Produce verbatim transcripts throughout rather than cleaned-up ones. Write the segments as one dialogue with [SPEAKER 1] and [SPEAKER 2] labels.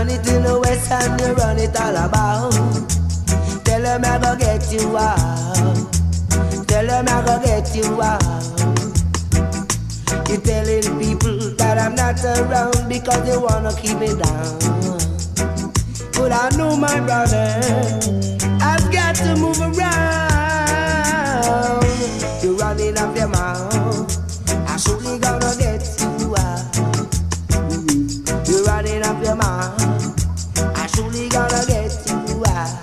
[SPEAKER 1] run it in the west and you run it all about. Tell them I go get you out. Tell them I go get you out. You're telling people that I'm not around because they wanna keep me down. But I know my brother, I've got to move around. You're running off your mouth, I surely gonna get you out. You're running off your mouth, I surely gonna get you out.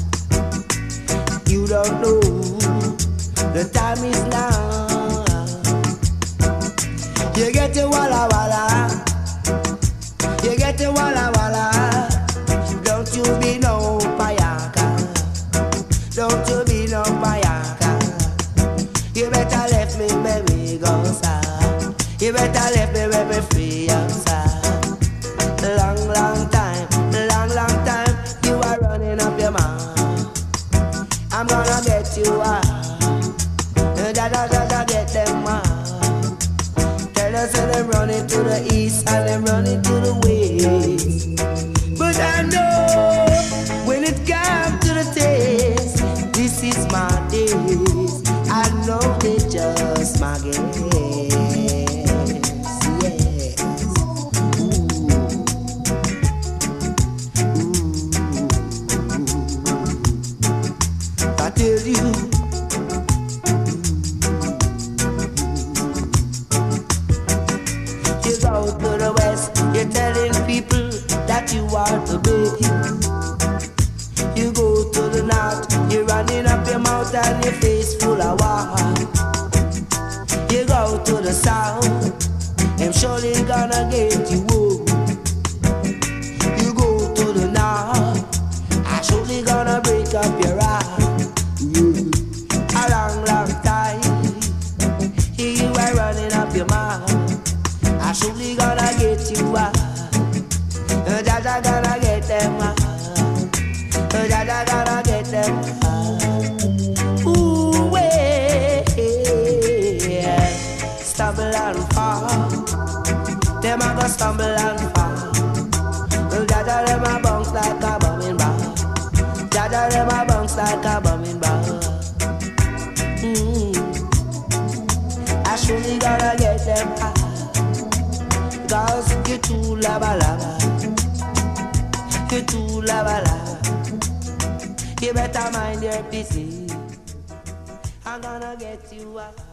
[SPEAKER 1] You don't know, the time is now. You get your walla walla, you get your walla walla. Don't you be no payaka, don't you be no payaka. You better let me baby go side. You better let me baby free outside. Long long time, long long time, you are running up your mouth. I'm gonna get you out, da da da da get them out. Tell us that them running to the east and them running to the west. But I know when it comes to the taste, this is my days. I know they just my guess. Yes. Ooh. Ooh. I tell you. You go to the west, you're telling people that you are the baby. You go to the north, you're running up your mouth and your face full of water. You go to the south, I'm surely gonna get you home. You go to the north, I'm surely gonna break up your heart. A long, long time, here you are running up your mouth. I surely gonna get you out. Jaja gonna get them out. Jaja gonna get them out. Ooh, way. Stumble and fall. Them a go stumble and fall. Jaja them a bounce like a bombing ball. Jaja them a bounce like a bombing ball. Mm. I surely gonna get them out. Cause you're too lava lava, you're too lava lava. You better mind your business, I'm gonna get you out.